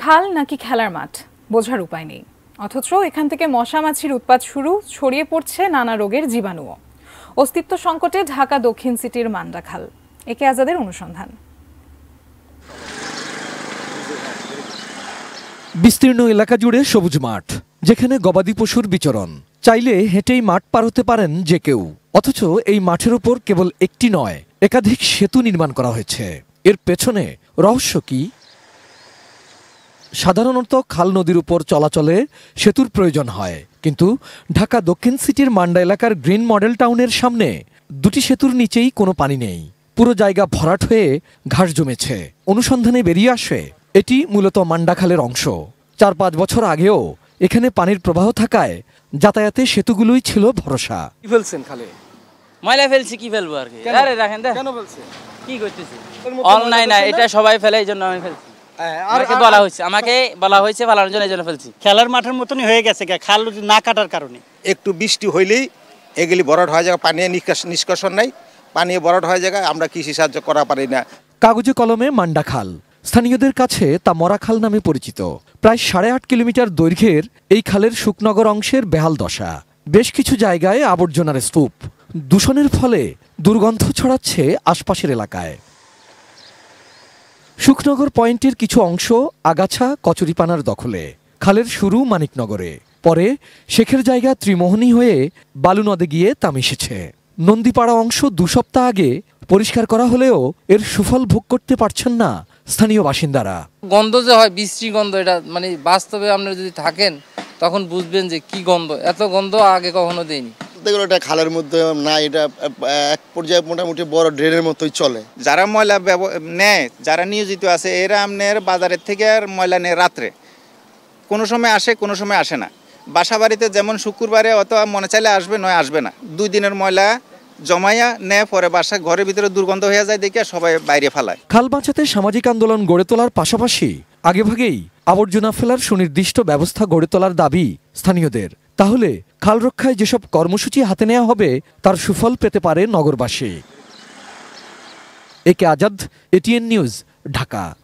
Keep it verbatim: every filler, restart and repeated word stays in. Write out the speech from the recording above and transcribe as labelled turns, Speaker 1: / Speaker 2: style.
Speaker 1: খাল নাকি খেলার মাঠ বোঝার উপায় নেই, অথচ এখান থেকে মশা মাছির উৎপাত শুরু, ছড়িয়ে পড়ছে নানা রোগের জীবাণুও। অস্তিত্ব সংকটে ঢাকা দক্ষিণ সিটির মান্ডা খাল। একে আজাদের অনুসন্ধান।
Speaker 2: বিস্তীর্ণ এলাকা জুড়ে সবুজ মাঠ, যেখানে গবাদি পশুর বিচরণ। চাইলে হেঁটেই মাঠ পার হতে পারেন যে কেউ, অথচ এই মাঠের উপর কেবল একটি নয়, একাধিক সেতু নির্মাণ করা হয়েছে। এর পেছনে রহস্য কি? সাধারণত খাল নদীর উপর চলাচলে সেতুর প্রয়োজন হয়, কিন্তু ঢাকা দক্ষিণ সিটির মান্ডা এলাকার গ্রিন মডেল টাউনের সামনে দুটি সেতুর নিচেই কোনো পানি নেই। পুরো জায়গা ভরাট হয়ে ঘাস জমেছে। অনুসন্ধানে বেরিয়ে আসে এটি মূলত মান্ডা খালের অংশ। চার পাঁচ বছর আগেও এখানে পানির প্রবাহ থাকায় যাতায়াতে সেতুগুলোই ছিল ভরসা।
Speaker 3: কি ফেলছেন খালে?
Speaker 4: ময়লা ফেলছি, কি ফেলবো আর কি। আরে রাখেন দা,
Speaker 3: কেন ফেলছে?
Speaker 4: কি করতেছি? অনলাইন না, এটা সবাই ফেলে, এই জন্য আমি ফেলছি। আমাকে বলা হয়েছে আমাকে বলা হয়েছে ফেলানোর জন্য, এই জন্য ফেলছি।
Speaker 5: খেলার মাঠের মতনই হয়ে গেছে খাল না কাটার কারণে।
Speaker 6: একটু বৃষ্টি হইলেই এগুলি ভরাট হয়ে যায়, পানি নিষ্কাশন নাই, পানি ভরাট হয়ে যায়, আমরা কৃষি সাহায্য করা পারি না।
Speaker 2: কাগজে কলমে মান্ডা খাল, স্থানীয়দের কাছে তা মরা খাল নামে পরিচিত। প্রায় সাড়ে আট কিলোমিটার দৈর্ঘ্যের এই খালের শুকনগর অংশের বেহাল দশা। বেশ কিছু জায়গায় আবর্জনার স্তূপ। দূষণের ফলে দুর্গন্ধ ছড়াচ্ছে আশপাশের এলাকায়। শুকনগর পয়েন্টের কিছু অংশ আগাছা কচুরিপানার দখলে। খালের শুরু মানিকনগরে, পরে শেখের জায়গা ত্রিমোহনী হয়ে বালু নদে গিয়ে তা মিশেছে। নন্দীপাড়া অংশ দু সপ্তাহ আগে পরিষ্কার করা হলেও এর সুফল ভোগ করতে পারছেন না স্থানীয় বাসিন্দারা।
Speaker 7: গন্ধ যে হয়, বিশ্রী গন্ধ, এটা মানে বাস্তবে আপনারা যদি থাকেন তখন বুঝবেন যে কি গন্ধ। এত গন্ধ আগে কখনো দেয়নি।
Speaker 8: এটা খালের মধ্যে না, এটা এক পর্যায়ে মোটামুটি বড় ড্রেনের মতোই চলে।
Speaker 6: যারা ময়লা নেয়, যারা নিয়োজিত আছে, এরা আমনের বাজারের থেকে আর ময়লা নেয় রাত্রে। কোনো সময় আসে, কোনো সময় আসে না। বাসা বাড়িতে যেমন শুক্রবারে অত মনে চাইলে আসবে, নয় আসবে না। দুই দিনের ময়লা জমাইয়া নেয়, পরে বাসা ঘরের ভিতরে দুর্গন্ধ হয়ে যায় দেখে সবাই বাইরে ফেলায়।
Speaker 2: খাল বাঁচাতে সামাজিক আন্দোলন গড়ে তোলার পাশাপাশি আগেভাগেই আবর্জনা ফেলার সুনির্দিষ্ট ব্যবস্থা গড়ে তোলার দাবি স্থানীয়দের। তাহলে খাল রক্ষায় যেসব কর্মসূচি হাতে নেওয়া হবে তার সুফল পেতে পারে নগরবাসী। একে আজাদ, এটিএন নিউজ, ঢাকা।